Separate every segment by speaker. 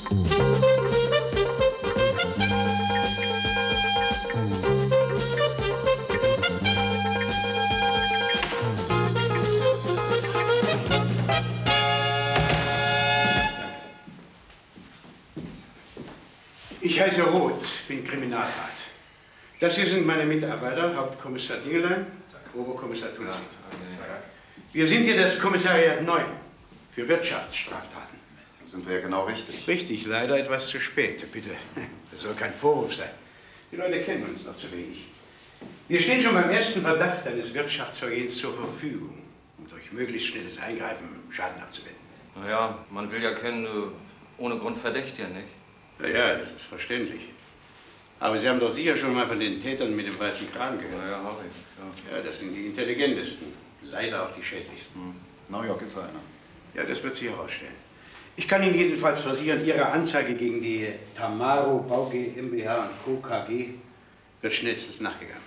Speaker 1: Ich heiße Roth, bin Kriminalrat. Das hier sind meine Mitarbeiter, Hauptkommissar Dingelein, Oberkommissar Tunzig. Wir sind hier das Kommissariat 9 für Wirtschaftsstraftaten.
Speaker 2: Da sind wir ja genau richtig.
Speaker 1: Richtig, leider etwas zu spät, bitte. Das soll kein Vorwurf sein. Die Leute kennen uns noch zu wenig. Wir stehen schon beim ersten Verdacht eines Wirtschaftsvergehens zur Verfügung, um durch möglichst schnelles Eingreifen Schaden abzuwenden.
Speaker 3: Naja, man will ja keinen ohne Grund verdächtigen, nicht?
Speaker 1: Ja, das ist verständlich. Aber Sie haben doch sicher schon mal von den Tätern mit dem weißen Kragen gehört.
Speaker 3: Ja, habe ich.
Speaker 1: Ja, das sind die intelligentesten. Leider auch die schädlichsten.
Speaker 2: New York ist einer.
Speaker 1: Ja, das wird sich herausstellen. Ich kann Ihnen jedenfalls versichern, Ihre Anzeige gegen die Tamaro Bau GmbH und Co. KG wird schnellstens nachgegangen.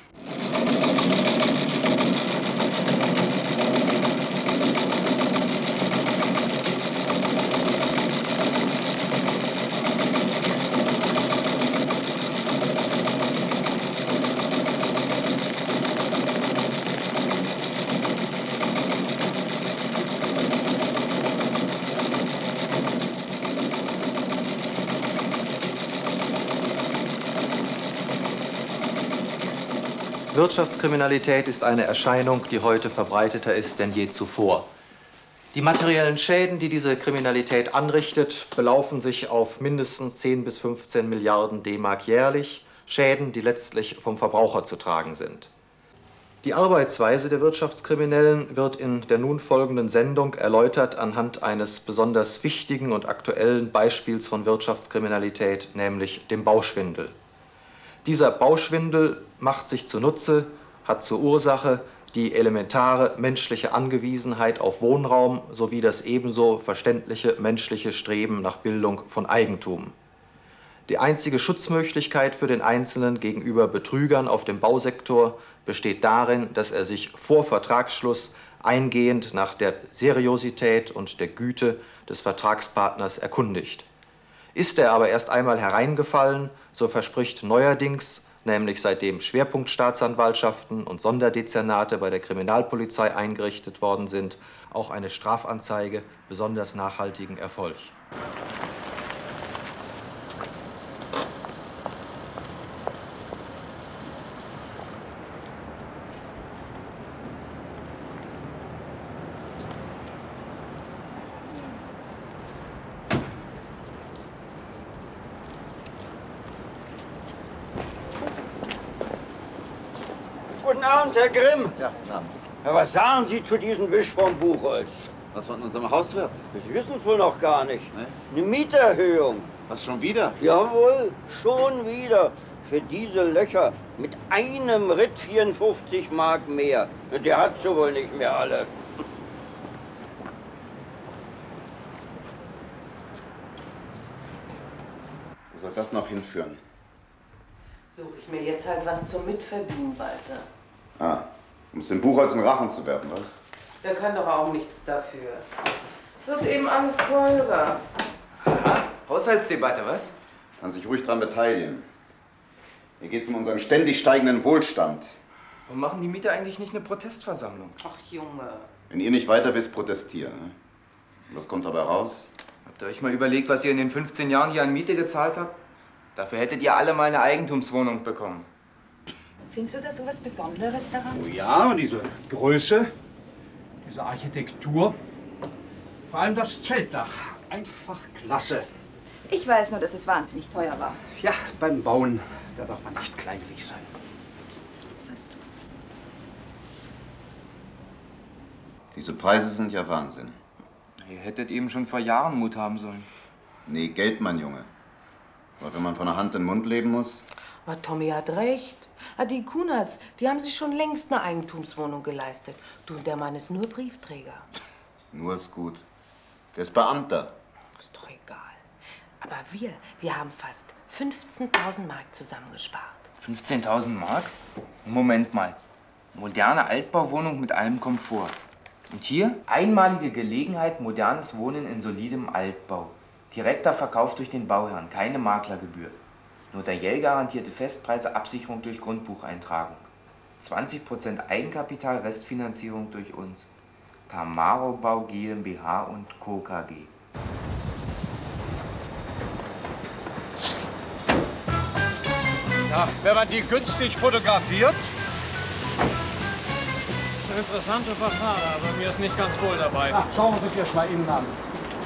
Speaker 4: Wirtschaftskriminalität ist eine Erscheinung, die heute verbreiteter ist denn je zuvor. Die materiellen Schäden, die diese Kriminalität anrichtet, belaufen sich auf mindestens 10 bis 15 Milliarden D-Mark jährlich, Schäden, die letztlich vom Verbraucher zu tragen sind. Die Arbeitsweise der Wirtschaftskriminellen wird in der nun folgenden Sendung erläutert anhand eines besonders wichtigen und aktuellen Beispiels von Wirtschaftskriminalität, nämlich dem Bauschwindel. Dieser Bauschwindel macht sich zunutze, hat zur Ursache die elementare menschliche Angewiesenheit auf Wohnraum sowie das ebenso verständliche menschliche Streben nach Bildung von Eigentum. Die einzige Schutzmöglichkeit für den Einzelnen gegenüber Betrügern auf dem Bausektor besteht darin, dass er sich vor Vertragsschluss eingehend nach der Seriosität und der Güte des Vertragspartners erkundigt. Ist er aber erst einmal hereingefallen, so verspricht neuerdings, nämlich seitdem Schwerpunktstaatsanwaltschaften und Sonderdezernate bei der Kriminalpolizei eingerichtet worden sind, auch eine Strafanzeige besonders nachhaltigen Erfolg.
Speaker 5: Guten Abend, Herr Grimm.
Speaker 2: Ja, guten Abend.
Speaker 5: Ja, was sagen Sie zu diesem Wisch vom Buchholz?
Speaker 2: Was von unserem Hauswirt?
Speaker 5: Sie wissen es wohl noch gar nicht.
Speaker 2: Nee?
Speaker 5: Eine Mieterhöhung.
Speaker 2: Was, schon wieder?
Speaker 5: Jawohl, schon wieder. Für diese Löcher mit einem Ritt 54 Mark mehr. Der hat sie wohl nicht mehr alle.
Speaker 2: Wo soll das noch hinführen?
Speaker 6: Suche ich mir jetzt halt was zum Mitverdienen, Walter.
Speaker 2: Ah, um es dem Buchholz in Rachen zu werfen, was?
Speaker 6: Der kann doch auch nichts dafür. Wird eben alles teurer.
Speaker 7: Aha, Haushaltsdebatte, was?
Speaker 2: Kann sich ruhig dran beteiligen. Hier geht es um unseren ständig steigenden Wohlstand.
Speaker 7: Warum machen die Mieter eigentlich nicht eine Protestversammlung?
Speaker 6: Ach, Junge.
Speaker 2: Wenn ihr nicht weiter wisst, protestieren. Ne? Und was kommt dabei raus?
Speaker 7: Habt ihr euch mal überlegt, was ihr in den 15 Jahren hier an Miete gezahlt habt? Dafür hättet ihr alle mal eine Eigentumswohnung bekommen.
Speaker 8: Findest du da so was Besonderes daran?
Speaker 1: Oh ja, diese Größe, diese Architektur, vor allem das Zeltdach. Einfach klasse.
Speaker 8: Ich weiß nur, dass es wahnsinnig teuer war.
Speaker 1: Ja, beim Bauen, da darf man nicht kleinlich sein.
Speaker 2: Diese Preise sind ja Wahnsinn.
Speaker 7: Ihr hättet eben schon vor Jahren Mut haben sollen.
Speaker 2: Nee, Geld, mein Junge. Aber wenn man von der Hand in den Mund leben muss...
Speaker 6: Aber Tommy hat recht. Die Kunerts, die haben sich schon längst eine Eigentumswohnung geleistet. Du, der Mann ist nur Briefträger.
Speaker 2: Nur ist gut. Der ist Beamter.
Speaker 6: Ist doch egal. Aber wir haben fast 15.000 Mark zusammengespart.
Speaker 7: 15.000 Mark? Moment mal. Moderne Altbauwohnung mit allem Komfort. Und hier einmalige Gelegenheit, modernes Wohnen in solidem Altbau. Direkter Verkauf durch den Bauherrn, keine Maklergebühr. Notariell garantierte Festpreise, Absicherung durch Grundbucheintragung. 20% Eigenkapital, Restfinanzierung durch uns. Tamaro Bau GmbH und Co. KG.
Speaker 1: Ja, wenn man die günstig fotografiert.
Speaker 9: Das ist eine interessante Fassade, aber mir ist nicht ganz wohl dabei.
Speaker 1: Ach, schauen Sie sich erst mal innen an.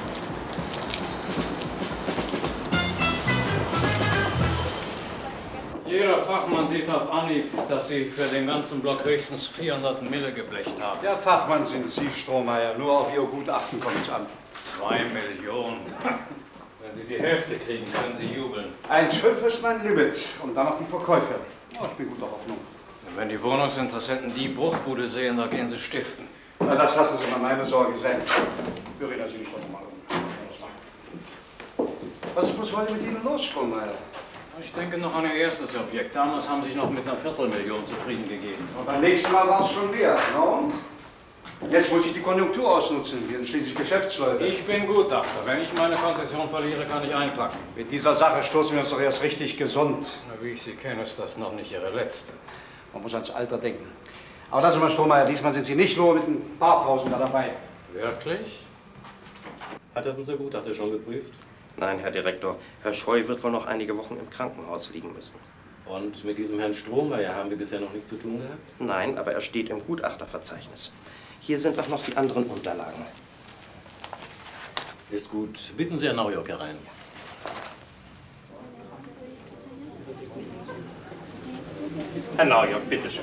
Speaker 9: Jeder Fachmann sieht auf Anhieb, dass Sie für den ganzen Block höchstens 400 Mille geblecht haben.
Speaker 1: Der Fachmann sind Sie, Strohmeier. Nur auf Ihr Gutachten kommt es an.
Speaker 9: 2 Millionen. Wenn Sie die Hälfte kriegen, können Sie jubeln.
Speaker 1: 1,5 ist mein Limit. Und dann noch die Verkäufe. Oh, ich bin guter Hoffnung.
Speaker 9: Wenn die Wohnungsinteressenten die Bruchbude sehen, da gehen sie stiften.
Speaker 1: Na, das lassen Sie mal meine Sorge sein. Wir reden Sie nicht doch nochmal um. Was ist bloß heute mit Ihnen los, Strohmeier?
Speaker 9: Ich denke noch an Ihr erstes Objekt. Damals haben Sie sich noch mit einer Viertelmillion zufrieden gegeben.
Speaker 1: Und beim nächsten Mal war es schon mehr. Na und? Jetzt muss ich die Konjunktur ausnutzen. Wir sind schließlich Geschäftsleute.
Speaker 9: Ich bin Gutachter. Wenn ich meine Konzession verliere, kann ich einpacken.
Speaker 1: Mit dieser Sache stoßen wir uns doch erst richtig gesund.
Speaker 9: Na, wie ich Sie kenne, ist das noch nicht Ihre letzte.
Speaker 1: Man muss ans Alter denken. Aber lassen Sie mal, Strohmeier, diesmal sind Sie nicht nur mit ein paar Tausender dabei.
Speaker 9: Wirklich?
Speaker 10: Hat das unser Gutachter schon geprüft?
Speaker 11: Nein, Herr Direktor. Herr Scheu wird wohl noch einige Wochen im Krankenhaus liegen müssen.
Speaker 10: Und mit diesem Herrn Strohmeier haben wir bisher noch nichts zu tun gehabt?
Speaker 11: Nein, aber er steht im Gutachterverzeichnis. Hier sind auch noch die anderen Unterlagen.
Speaker 10: Ist gut. Bitten Sie Herrn Naujok herein.
Speaker 11: Herr Naujok, bitteschön.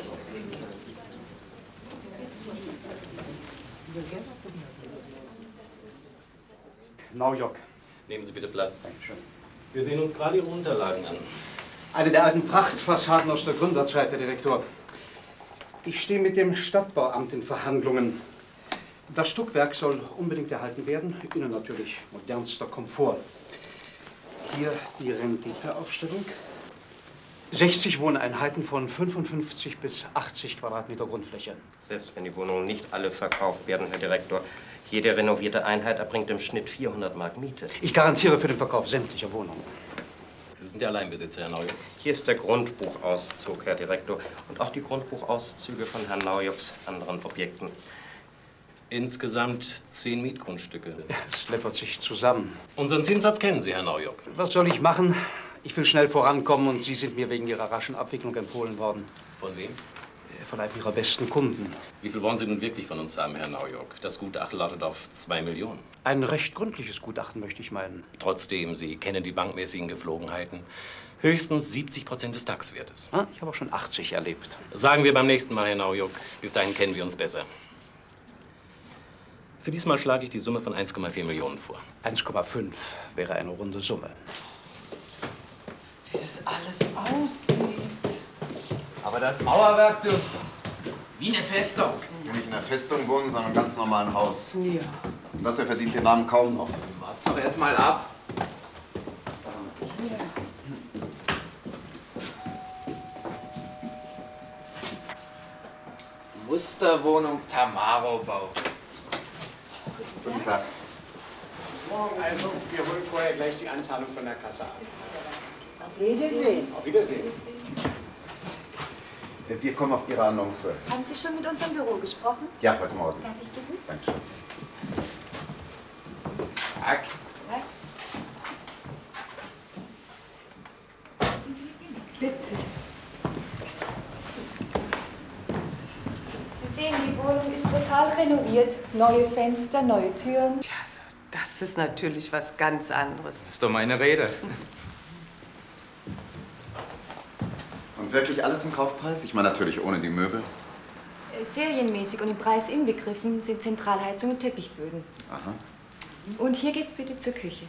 Speaker 1: Naujok.
Speaker 10: Nehmen Sie bitte Platz.
Speaker 1: Dankeschön.
Speaker 10: Wir sehen uns gerade Ihre Unterlagen an.
Speaker 1: Eine der alten Prachtfassaden aus der Gründerzeit, Herr Direktor. Ich stehe mit dem Stadtbauamt in Verhandlungen. Das Stuckwerk soll unbedingt erhalten werden. Innen natürlich modernster Komfort. Hier die Renditeaufstellung. 60 Wohneinheiten von 55 bis 80 Quadratmeter Grundfläche.
Speaker 11: Selbst wenn die Wohnungen nicht alle verkauft werden, Herr Direktor, jede renovierte Einheit erbringt im Schnitt 400 Mark Miete.
Speaker 1: Ich garantiere für den Verkauf sämtlicher Wohnungen.
Speaker 10: Sie sind der Alleinbesitzer, Herr Naujok.
Speaker 11: Hier ist der Grundbuchauszug, Herr Direktor, und auch die Grundbuchauszüge von Herrn Naujoks anderen Objekten.
Speaker 10: Insgesamt 10 Mietgrundstücke.
Speaker 1: Es läppert sich zusammen.
Speaker 10: Unseren Zinssatz kennen Sie, Herr Naujok.
Speaker 1: Was soll ich machen? Ich will schnell vorankommen und Sie sind mir wegen Ihrer raschen Abwicklung empfohlen worden.
Speaker 10: Von wem?
Speaker 1: Von einem Ihrer besten Kunden.
Speaker 10: Wie viel wollen Sie nun wirklich von uns haben, Herr Naujok? Das Gutachten lautet auf 2 Millionen.
Speaker 1: Ein recht gründliches Gutachten, möchte ich meinen.
Speaker 10: Trotzdem, Sie kennen die bankmäßigen Geflogenheiten. Höchstens 70% des DAX-Wertes.
Speaker 1: Ah, ich habe auch schon 80 erlebt.
Speaker 10: Sagen wir beim nächsten Mal, Herr Naujok. Bis dahin kennen wir uns besser. Für diesmal schlage ich die Summe von 1,4 Millionen vor.
Speaker 1: 1,5 wäre eine runde Summe.
Speaker 6: Wie das alles aussieht.
Speaker 7: Aber das Mauerwerk dürfte wie eine Festung.
Speaker 2: Nicht in einer Festung wohnen, sondern im ganz normalen Haus.
Speaker 6: Ja.
Speaker 2: Und das hier verdient den Namen kaum noch.
Speaker 7: Wart's doch erst mal ab. Musterwohnung Tamaro Bau.
Speaker 2: Guten Tag.
Speaker 12: Bis morgen also. Wir holen vorher gleich die Anzahlung von der Kasse ab.
Speaker 6: Auf Wiedersehen.
Speaker 12: Auf Wiedersehen.
Speaker 2: Wir kommen auf Ihre Annonce.
Speaker 8: Haben Sie schon mit unserem Büro gesprochen?
Speaker 2: Ja, heute Morgen.
Speaker 8: Darf ich bitten?
Speaker 2: Dankeschön.
Speaker 7: Tag.
Speaker 6: Bitte.
Speaker 8: Sie sehen, die Wohnung ist total renoviert. Neue Fenster, neue Türen.
Speaker 6: Ja, also, das ist natürlich was ganz anderes.
Speaker 7: Das ist doch meine Rede.
Speaker 2: Und wirklich alles im Kaufpreis? Ich meine natürlich ohne die Möbel.
Speaker 8: Serienmäßig und im Preis inbegriffen sind Zentralheizung und Teppichböden.
Speaker 2: Aha.
Speaker 8: Und hier geht's bitte zur Küche.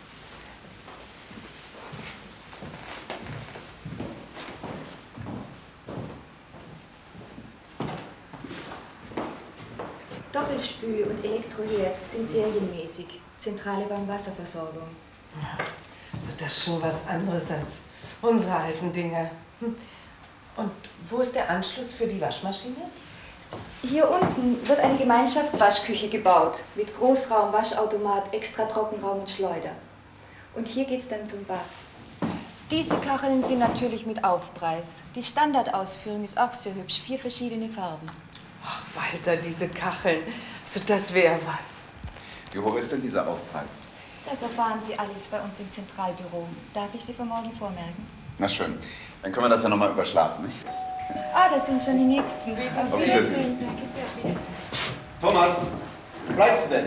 Speaker 8: Doppelspüle und Elektroherd sind serienmäßig. Zentrale Warmwasserversorgung.
Speaker 6: Ja, also das ist schon was anderes als unsere alten Dinger. Und wo ist der Anschluss für die Waschmaschine?
Speaker 8: Hier unten wird eine Gemeinschaftswaschküche gebaut. Mit Großraum, Waschautomat, extra Trockenraum und Schleuder. Und hier geht's dann zum Bad. Diese Kacheln sind natürlich mit Aufpreis. Die Standardausführung ist auch sehr hübsch. 4 verschiedene Farben.
Speaker 6: Ach, Walter, diese Kacheln. Also, das wäre was.
Speaker 2: Wie hoch ist denn dieser Aufpreis?
Speaker 8: Das erfahren Sie alles bei uns im Zentralbüro. Darf ich Sie für morgen vormerken?
Speaker 2: Na schön. Dann können wir das ja noch mal überschlafen, nicht?
Speaker 8: Ah, das sind schon die Nächsten. Auf
Speaker 2: Auf
Speaker 8: Wiedersehen.
Speaker 2: Wiedersehen.
Speaker 8: Danke sehr. Wiedersehen.
Speaker 2: Thomas, wo bleibst du denn?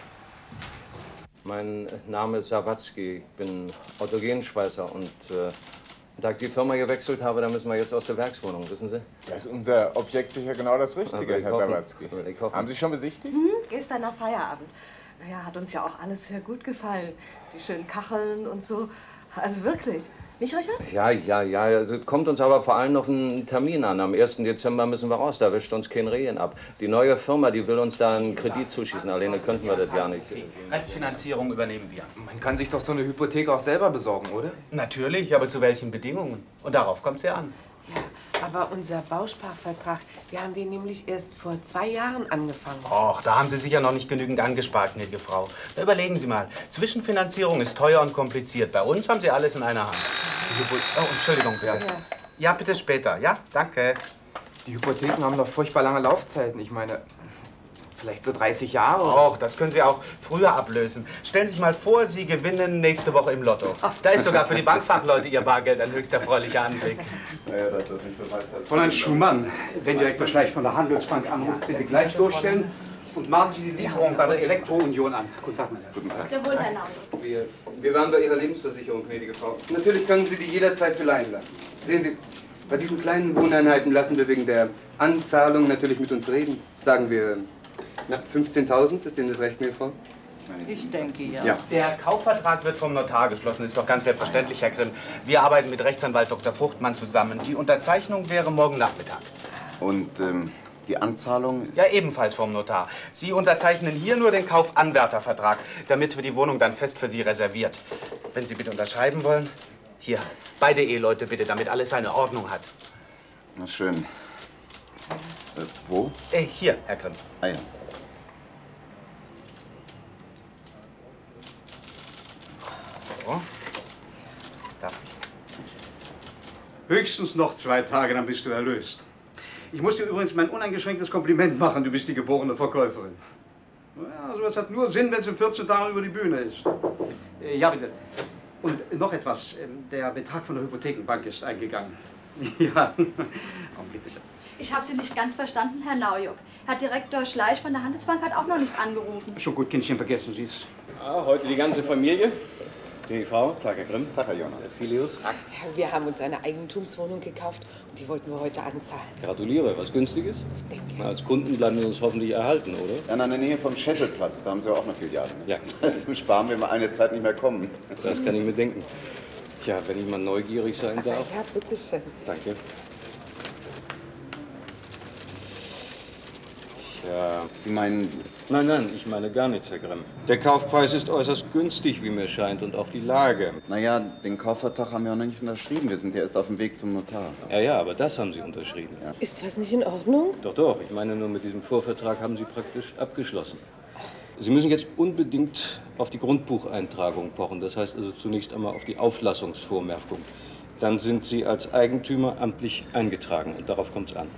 Speaker 3: Mein Name ist Sawatzki, ich bin Autogenschweißer und da ich die Firma gewechselt habe, da müssen wir jetzt aus der Werkswohnung, wissen Sie?
Speaker 13: Das ist unser Objekt sicher genau das Richtige, Herr Sawatzki. Haben Sie schon besichtigt?
Speaker 14: Gestern nach Feierabend. Naja, hat uns ja auch alles sehr gut gefallen. Die schönen Kacheln und so. Also wirklich. Nicht, Richard?
Speaker 3: Ja. Also kommt uns aber vor allem auf einen Termin an. Am 1. Dezember müssen wir raus, da wischt uns kein Rehen ab. Die neue Firma, die will uns da einen Kredit zuschießen. Alleine könnten wir das ja nicht.
Speaker 15: Restfinanzierung übernehmen wir.
Speaker 7: Man kann sich doch so eine Hypothek auch selber besorgen, oder?
Speaker 15: Natürlich, aber zu welchen Bedingungen? Und darauf kommt es ja an.
Speaker 6: Ja, aber unser Bausparvertrag, wir haben den nämlich erst vor 2 Jahren angefangen.
Speaker 15: Och, da haben Sie sicher noch nicht genügend angespart, gnädige Frau. Da überlegen Sie mal. Zwischenfinanzierung ist teuer und kompliziert. Bei uns haben Sie alles in einer Hand. Oh, Entschuldigung, bitte. Ja, bitte später. Ja, danke.
Speaker 7: Die Hypotheken haben doch furchtbar lange Laufzeiten. Ich meine, vielleicht so 30 Jahre.
Speaker 15: Och, das können Sie auch früher ablösen. Stellen Sie sich mal vor, Sie gewinnen nächste Woche im Lotto. Da ist sogar für die Bankfachleute Ihr Bargeld ein höchst erfreulicher Anblick.
Speaker 2: Naja, das wird nicht so weit passieren.
Speaker 12: Fräulein Schumann, wenn Direktor Schleich von der Handelsbank anruft, bitte gleich durchstellen und machen Sie die Lieferung bei der Elektro-Union an. Guten Tag, meine Herren.
Speaker 2: Guten Tag.
Speaker 14: Jawohl, Herr Naumann.
Speaker 7: Wir waren bei Ihrer Lebensversicherung, gnädige Frau. Natürlich können Sie die jederzeit verleihen lassen. Sehen Sie, bei diesen kleinen Wohneinheiten lassen wir wegen der Anzahlung natürlich mit uns reden. Sagen wir, na, 15.000, ist Ihnen das recht, meine Frau?
Speaker 6: Ich denke,
Speaker 15: Ja. Der Kaufvertrag wird vom Notar geschlossen, ist doch ganz selbstverständlich, Herr Grimm. Wir arbeiten mit Rechtsanwalt Dr. Fruchtmann zusammen. Die Unterzeichnung wäre morgen Nachmittag.
Speaker 2: Und die Anzahlung?
Speaker 15: Ja, ebenfalls vom Notar. Sie unterzeichnen hier nur den Kaufanwärtervertrag, damit wir die Wohnung dann fest für Sie reserviert. Wenn Sie bitte unterschreiben wollen, hier, beide Eheleute bitte, damit alles seine Ordnung hat.
Speaker 2: Na schön. Wo?
Speaker 15: Hier, Herr Grimm.
Speaker 2: Ah ja.
Speaker 15: So. Darf ich?
Speaker 12: Höchstens noch 2 Tage, dann bist du erlöst. Ich muss dir übrigens mein uneingeschränktes Kompliment machen. Du bist die geborene Verkäuferin. Ja, sowas hat nur Sinn, wenn es in 14 Tagen über die Bühne ist. Ja, bitte. Und noch etwas. Der Betrag von der Hypothekenbank ist eingegangen. Ja. Augenblick, bitte.
Speaker 16: Ich habe Sie nicht ganz verstanden, Herr Naujock. Herr Direktor Schleich von der Handelsbank hat auch noch nicht angerufen.
Speaker 12: Schon gut, Kindchen, vergessen Sie es.
Speaker 9: Ah, heute die ganze Familie. Die Frau, Tag, Herr Grimm.
Speaker 2: Tag, Herr Jonas.
Speaker 9: Filius.
Speaker 6: Ja, wir haben uns eine Eigentumswohnung gekauft und die wollten wir heute anzahlen.
Speaker 9: Gratuliere, was Günstiges?
Speaker 6: Ich denke.
Speaker 9: Na, als Kunden bleiben wir uns hoffentlich erhalten, oder?
Speaker 2: Ja, in der Nähe vom Schäffelplatz, da haben Sie auch eine Filiale.
Speaker 9: Ja.
Speaker 2: Das heißt, sparen wir mal eine Zeit nicht mehr kommen.
Speaker 9: Das kann ich mir denken. Tja, wenn ich mal neugierig sein darf.
Speaker 6: Ja, bitteschön.
Speaker 9: Danke. Ja.
Speaker 2: Sie meinen...
Speaker 9: Nein, ich meine gar nichts, Herr Grimm. Der Kaufpreis ist äußerst günstig, wie mir scheint, und auch die Lage.
Speaker 2: Naja, den Kaufvertrag haben wir noch nicht unterschrieben. Wir sind ja erst auf dem Weg zum Notar.
Speaker 9: Ja, aber das haben Sie unterschrieben. Ja.
Speaker 6: Ist was nicht in Ordnung?
Speaker 9: Doch. Ich meine nur, mit diesem Vorvertrag haben Sie praktisch abgeschlossen. Sie müssen jetzt unbedingt auf die Grundbucheintragung pochen. Das heißt also zunächst einmal auf die Auflassungsvormerkung. Dann sind Sie als Eigentümer amtlich eingetragen und darauf kommt es an.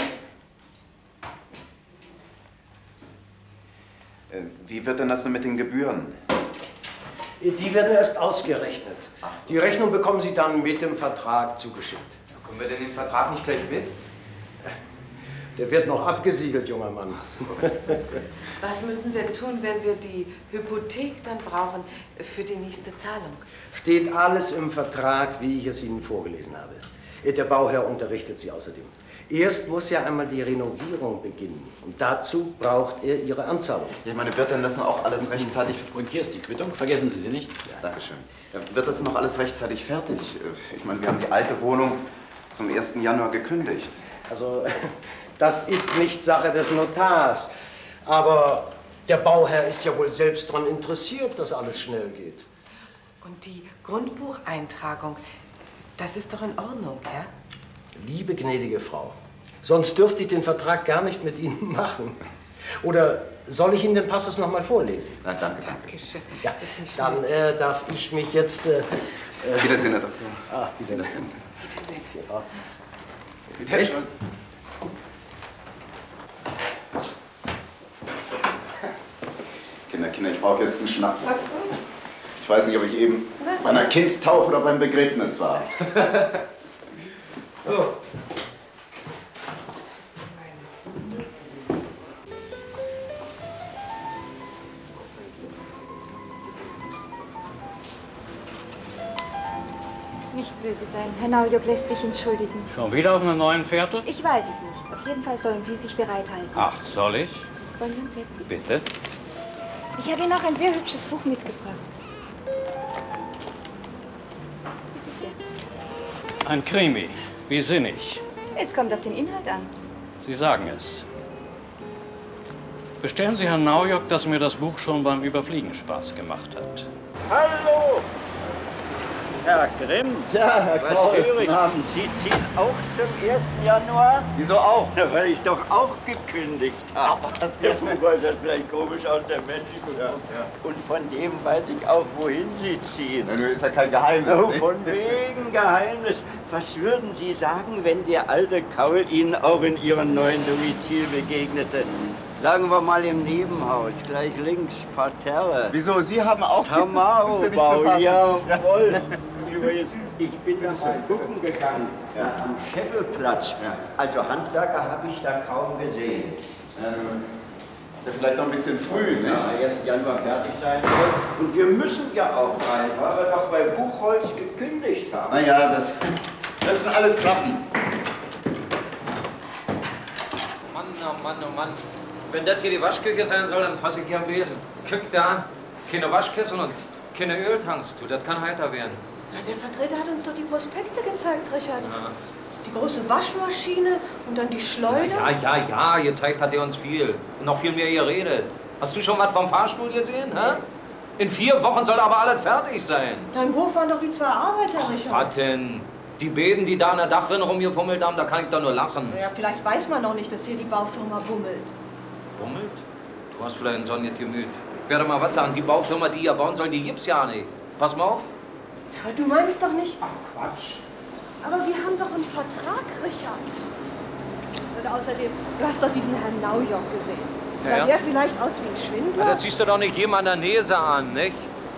Speaker 2: Wie wird denn das denn mit den Gebühren?
Speaker 17: Die werden erst ausgerechnet. Die Rechnung bekommen Sie dann mit dem Vertrag zugeschickt.
Speaker 7: Bekommen wir denn den Vertrag nicht gleich mit?
Speaker 17: Der wird noch abgesiegelt, junger Mann.
Speaker 6: Was müssen wir tun, wenn wir die Hypothek dann brauchen für die nächste Zahlung?
Speaker 17: Steht alles im Vertrag, wie ich es Ihnen vorgelesen habe. Der Bauherr unterrichtet Sie außerdem. Erst muss ja einmal die Renovierung beginnen. Und dazu braucht er Ihre Anzahlung.
Speaker 2: Ich meine, wird denn das noch alles rechtzeitig...
Speaker 10: Und hier ist die Quittung, vergessen Sie sie nicht.
Speaker 2: Ja, Dankeschön. Wird das noch alles rechtzeitig fertig? Ich meine, wir haben die alte Wohnung zum 1. Januar gekündigt.
Speaker 17: Also, das ist nicht Sache des Notars. Aber der Bauherr ist ja wohl selbst daran interessiert, dass alles schnell geht.
Speaker 6: Und die Grundbucheintragung, das ist doch in Ordnung, ja?
Speaker 17: Liebe gnädige Frau, sonst dürfte ich den Vertrag gar nicht mit Ihnen machen. Oder soll ich Ihnen den Passus noch mal vorlesen?
Speaker 2: Na, danke, danke.
Speaker 17: Ja, dann darf ich mich jetzt...
Speaker 2: Wiedersehen, Herr Doktor.
Speaker 17: Ah, Wiedersehen.
Speaker 6: Wiedersehen.
Speaker 17: Ja.
Speaker 3: Wiedersehen.
Speaker 2: Kinder, ich brauche jetzt einen Schnaps. Ich weiß nicht, ob ich eben bei einer Kindstaufe oder beim Begräbnis war.
Speaker 17: So.
Speaker 8: Nicht böse sein. Herr Naujok lässt sich entschuldigen.
Speaker 18: Schon wieder auf einer neuen Fährte?
Speaker 8: Ich weiß es nicht. Auf jeden Fall sollen Sie sich bereithalten.
Speaker 18: Ach, soll ich?
Speaker 8: Wollen wir uns setzen?
Speaker 18: Bitte?
Speaker 8: Ich habe Ihnen auch ein sehr hübsches Buch mitgebracht.
Speaker 18: Ein Krimi. Wie sinnig.
Speaker 8: Es kommt auf den Inhalt an.
Speaker 18: Sie sagen es. Bestellen Sie Herrn Naujok, dass mir das Buch schon beim Überfliegen Spaß gemacht hat.
Speaker 5: Hallo! Herr Grimm,
Speaker 2: ja, Herr
Speaker 5: was höre ich? Sie ziehen auch zum 1. Januar?
Speaker 2: Wieso auch?
Speaker 5: Ja, weil ich doch auch gekündigt habe. Wobei das vielleicht komisch aus der Menschen kommt. Ja. Und von dem weiß ich auch, wohin Sie ziehen.
Speaker 2: Ja, nur ist ja kein Geheimnis.
Speaker 5: Oh, von wegen Geheimnis. Was würden Sie sagen, wenn der alte Kaul Ihnen auch in Ihrem neuen Domizil begegnete? Sagen wir mal im Nebenhaus, gleich links, Parterre.
Speaker 2: Wieso? Sie haben auch...
Speaker 5: Tamaro-Bau, jawohl. Übrigens, ich bin da mal gucken gegangen, am Scheffelplatz. Also Handwerker habe ich da kaum gesehen.
Speaker 2: Ist ja vielleicht noch ein bisschen früh, ne?
Speaker 5: Ja, 1. Januar fertig sein soll. Und wir müssen ja auch rein, weil wir doch bei Buchholz gekündigt haben.
Speaker 2: Naja, das wird alles klappen.
Speaker 3: Mann, oh Mann, oh Mann. Wenn das hier die Waschküche sein soll, dann fasse ich hier am Besen. Guck da, keine Waschkissen und keine Öltanks, du, das kann heiter werden.
Speaker 14: Na, der Vertreter hat uns doch die Prospekte gezeigt, Richard.
Speaker 3: Ja.
Speaker 14: Die große Waschmaschine und dann die Schleuder.
Speaker 3: Ja, gezeigt hat er uns viel. Und noch viel mehr geredet. Hast du schon was vom Fahrstuhl gesehen, hä? In 4 Wochen soll aber alles fertig sein.
Speaker 14: Da im Hof waren doch die 2 Arbeiter, Richard.
Speaker 3: Was denn? Die Bäden, die da an der Dachrinne rumgefummelt haben, da kann ich doch nur lachen.
Speaker 14: Ja, vielleicht weiß man noch nicht, dass hier die Baufirma bummelt.
Speaker 3: Bummelt? Du hast vielleicht ein sonniges Gemüt. Ich werde mal was sagen, die Baufirma, die hier bauen soll, die gibt's ja nicht. Pass mal auf.
Speaker 14: Ja, du meinst doch nicht...
Speaker 3: Ach, Quatsch.
Speaker 14: Aber wir haben doch einen Vertrag, Richard. Und außerdem, du hast doch diesen Herrn Naujok gesehen. Sah
Speaker 3: Ja.
Speaker 14: der vielleicht aus wie ein Schwindler?
Speaker 3: Ja, das ziehst du doch nicht jemand an der Nase an, nicht?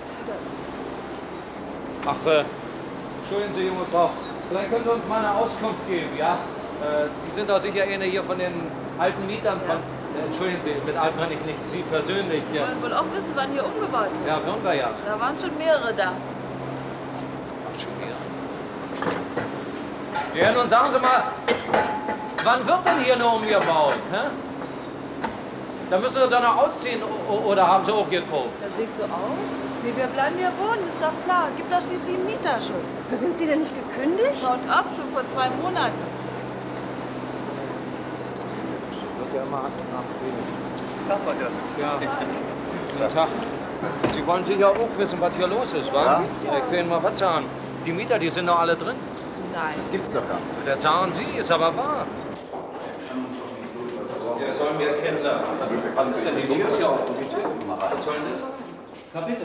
Speaker 3: Ach, entschuldigen Sie, junge Frau. Vielleicht können Sie uns mal eine Auskunft geben, ja? Sie sind doch sicher eine hier von den alten Mietern von... entschuldigen Sie, mit alt meine ich nicht Sie persönlich.
Speaker 19: Wir wollen wohl auch wissen, wann hier umgebaut wird.
Speaker 3: Ja, würden wir ja.
Speaker 19: Da waren schon mehrere da.
Speaker 3: Ja, nun sagen Sie mal, wann wird denn hier nur umgebaut? Hä? Da müssen Sie doch noch ausziehen oder haben Sie auch gekauft?
Speaker 19: Da siehst du aus. Nee, wir bleiben hier wohnen, ist doch klar. Gibt doch schließlich einen Mieterschutz.
Speaker 14: Sind Sie denn nicht gekündigt?
Speaker 19: Haut ab, schon vor 2 Monaten.
Speaker 3: Wird ja immer Ja. Guten Tag. Sie wollen sicher auch wissen, was hier los ist, wa?
Speaker 2: Ja.
Speaker 3: Ich will Ihnen mal was sagen. Die Mieter, die sind doch alle drin.
Speaker 19: Nein.
Speaker 2: Das gibt's doch gar nicht.
Speaker 3: Das sagen Sie, ist aber wahr. Ja, sollen wir Kinder. Was ist denn die Tür hier auf? Die Tür. Was sollen das? Na bitte.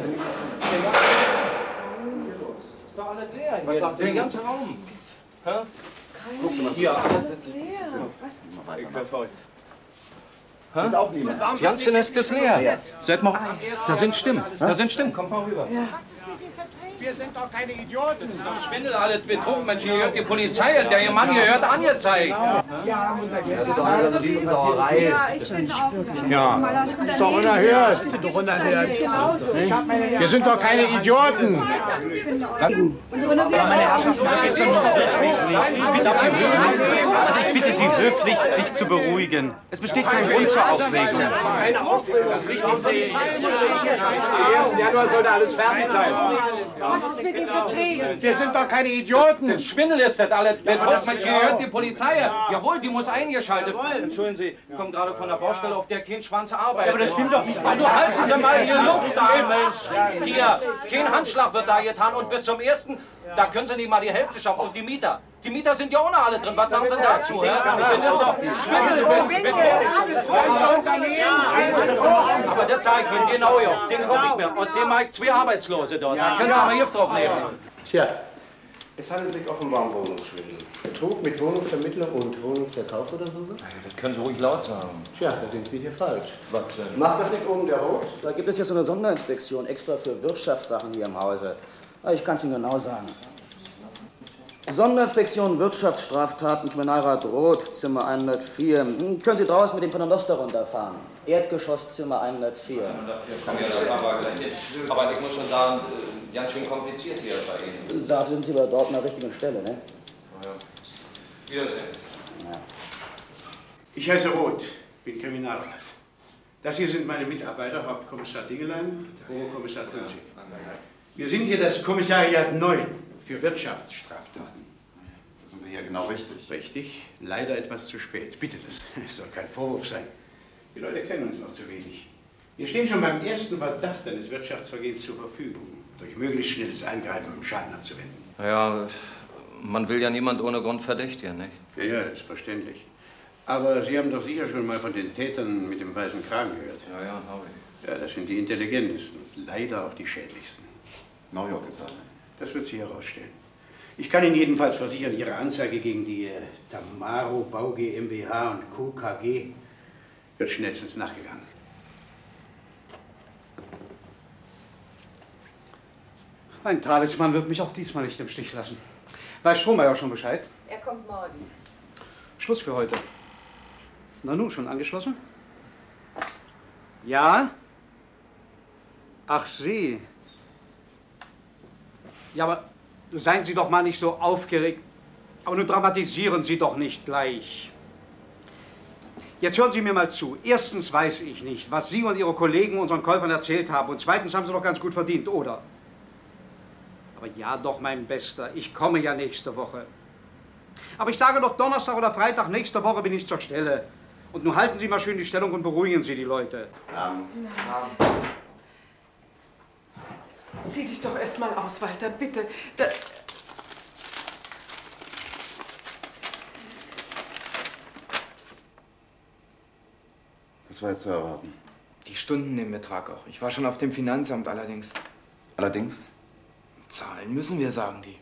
Speaker 3: Ist doch alles leer hier. Der ganze Raum. Hä? Guck mal. Hier, alles leer. Ich verfolgt.
Speaker 2: Ist auch niemand.
Speaker 3: Das ganze Nest ist leer. Seid mal. Da sind Stimmen. Da sind Stimmen. Kommt mal rüber.
Speaker 19: Ja.
Speaker 20: Wir sind doch keine Idioten.
Speaker 3: Das ist doch Schwindel, alles Betrug. Mensch, hier gehört die Polizei. Der Mann gehört angezeigt.
Speaker 20: Ja, unser Geld.
Speaker 17: Das ist doch eine Riesensauerei.
Speaker 19: Ja, ich finde auch.
Speaker 20: Ja, ist doch unerhört. Wir sind doch keine Idioten.
Speaker 21: Meine Herrschaften, ich bitte Sie höflich, sich zu beruhigen. Es besteht kein Grund zur Aufregung.
Speaker 20: Keine Aufregung, das richtig sehe ich. Am 1. Januar sollte alles fertig sein.
Speaker 14: Was ist mit den Verträgen?
Speaker 20: Wir sind doch keine Idioten.
Speaker 3: Das Schwindel ist das alles. Betrug, Mensch, hier gehört die Polizei. Jawohl, die muss eingeschaltet. Entschuldigen Sie, ich komme gerade von der Baustelle, auf der kein Schwanz arbeitet.
Speaker 21: Ja, aber das stimmt doch nicht.
Speaker 3: Du halten Sie mal hier Luft da, Mensch. Hier, kein Handschlag wird da getan und bis zum 1. Da können Sie nicht mal die Hälfte schaffen. Und die Mieter. Die Mieter sind ja auch noch alle drin. Was sagen Sie dazu? Ich finde das doch Schwindel. Aber der Zahl könnt ihr Naujok, den kaufe ich mir. Aus dem Markt 2 Arbeitslose dort. Da könnt ihr mal Gift draufnehmen.
Speaker 17: Tja, es handelt sich offenbar um Wohnungsschwindel. Betrug mit Wohnungsvermittlung und Wohnungsverkauf oder so?
Speaker 3: Das können Sie ruhig laut sagen.
Speaker 17: Tja, da sind Sie hier falsch. Macht das nicht oben der Rot?
Speaker 4: Da gibt es ja so eine Sonderinspektion extra für Wirtschaftssachen hier im Hause. Ich kann es Ihnen genau sagen. Sonderinspektion Wirtschaftsstraftaten, Kriminalrat Roth, Zimmer 104. Können Sie draußen mit dem Paternoster runterfahren. Erdgeschoss, Zimmer 104.
Speaker 22: Aber ich muss schon sagen, ganz schön kompliziert hier bei Ihnen.
Speaker 4: Da sind Sie aber dort an der richtigen Stelle, ne?
Speaker 22: Ja. Wiedersehen.
Speaker 4: Ja.
Speaker 1: Ich heiße Roth, bin Kriminalrat. Das hier sind meine Mitarbeiter, Hauptkommissar Dingelein, Oberkommissar Tunzig. Wir sind hier das Kommissariat 9 für Wirtschaftsstraftaten.
Speaker 2: Da sind wir hier genau richtig.
Speaker 1: Richtig, leider etwas zu spät. Bitte, das soll kein Vorwurf sein. Die Leute kennen uns noch zu wenig. Wir stehen schon beim ersten Verdacht eines Wirtschaftsvergehens zur Verfügung, durch möglichst schnelles Eingreifen um Schaden abzuwenden.
Speaker 22: Ja, man will ja niemand ohne Grund verdächtigen, nicht?
Speaker 1: Ja, das ist verständlich. Aber Sie haben doch sicher schon mal von den Tätern mit dem weißen Kragen gehört.
Speaker 22: Ja, habe ich.
Speaker 1: Ja, das sind die intelligentesten und leider auch die schädlichsten.
Speaker 2: Naujok ist einer.
Speaker 1: Das wird sich herausstellen. Ich kann Ihnen jedenfalls versichern, Ihre Anzeige gegen die Tamaro Bau GmbH und Co. KG wird schnellstens nachgegangen.
Speaker 12: Mein Talisman wird mich auch diesmal nicht im Stich lassen. Weiß Strohmeier schon Bescheid?
Speaker 8: Er kommt morgen.
Speaker 12: Schluss für heute. Na nun, schon angeschlossen? Ja? Ach, Sie. Ja, aber seien Sie doch mal nicht so aufgeregt. Aber nun dramatisieren Sie doch nicht gleich. Jetzt hören Sie mir mal zu. Erstens weiß ich nicht, was Sie und Ihre Kollegen unseren Käufern erzählt haben. Und zweitens haben Sie doch ganz gut verdient, oder? Aber ja doch, mein Bester, ich komme ja nächste Woche. Aber ich sage doch, Donnerstag oder Freitag nächste Woche bin ich zur Stelle. Und nun halten Sie mal schön die Stellung und beruhigen Sie die Leute.
Speaker 6: Zieh dich doch erst mal aus, Walter, bitte.
Speaker 2: Das war jetzt zu erwarten.
Speaker 7: Die Stunden nehmen Betrag auch. Ich war schon auf dem Finanzamt allerdings.
Speaker 2: Allerdings?
Speaker 7: Zahlen müssen wir, sagen die.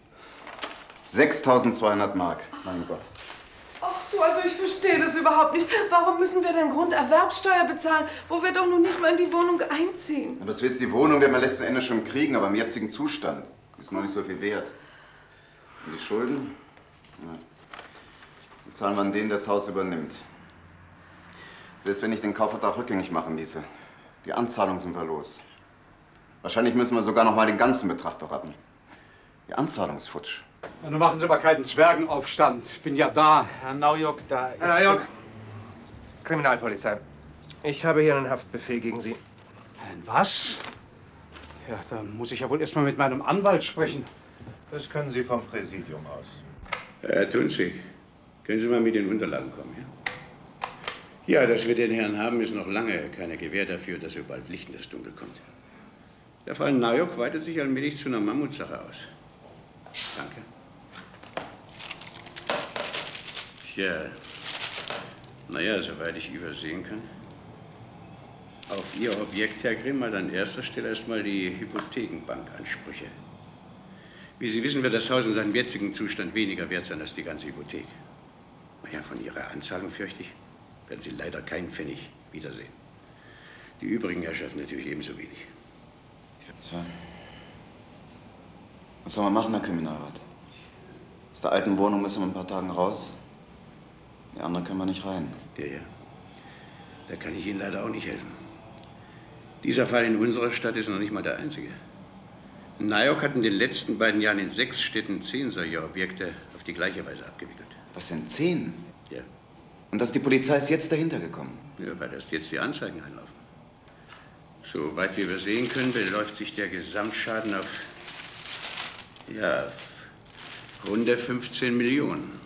Speaker 2: 6.200 Mark, mein Gott.
Speaker 6: Ach du, also ich verstehe das überhaupt nicht. Warum müssen wir denn Grunderwerbsteuer bezahlen, wo wir doch nun nicht mal in die Wohnung einziehen?
Speaker 2: Das ist die Wohnung, werden wir letzten Endes schon kriegen, aber im jetzigen Zustand ist noch nicht so viel wert. Und die Schulden? Ja. Die zahlen wir an den, der das Haus übernimmt. Selbst wenn ich den Kaufvertrag rückgängig machen ließe, die Anzahlung sind wir los. Wahrscheinlich müssen wir sogar noch mal den ganzen Betrag beraten. Die Anzahlung ist futsch.
Speaker 12: Ja, nun machen Sie aber keinen Zwergenaufstand. Ich bin ja da.
Speaker 15: Herr Naujok, da ist...
Speaker 17: Herr Naujok. Kriminalpolizei. Ich habe hier einen Haftbefehl gegen Sie.
Speaker 12: Was? Ja, dann muss ich ja wohl erst mal mit meinem Anwalt sprechen.
Speaker 13: Das können Sie vom Präsidium aus.
Speaker 1: Herr Tunzig, können Sie mal mit den Unterlagen kommen, ja? Ja, dass wir den Herrn haben, ist noch lange keine Gewähr dafür, dass sobald Licht in das Dunkel kommt. Der Fall Naujok weitet sich allmählich zu einer Mammutsache aus. Danke. Tja, naja, soweit ich übersehen kann. Auf Ihr Objekt, Herr Grimm, hat an erster Stelle erstmal die Hypothekenbankansprüche. Wie Sie wissen, wird das Haus in seinem jetzigen Zustand weniger wert sein als die ganze Hypothek. Naja, von Ihrer Anzahlung, fürchte ich, werden Sie leider keinen Pfennig wiedersehen. Die übrigen Herrschaften natürlich ebenso wenig.
Speaker 2: Tja. Was soll man machen, Herr Kriminalrat? Aus der alten Wohnung müssen wir in ein paar Tagen raus. Die andere können wir nicht rein.
Speaker 1: Ja. Da kann ich Ihnen leider auch nicht helfen. Dieser Fall in unserer Stadt ist noch nicht mal der einzige. Naujok hat in den letzten beiden Jahren in 6 Städten 10 solcher Objekte auf die gleiche Weise abgewickelt.
Speaker 2: Was denn, 10?
Speaker 1: Ja.
Speaker 2: Und die Polizei ist jetzt dahinter gekommen?
Speaker 1: Ja, weil erst jetzt die Anzeigen einlaufen. Soweit wir sehen können, beläuft sich der Gesamtschaden auf, ja, rund 15 Millionen.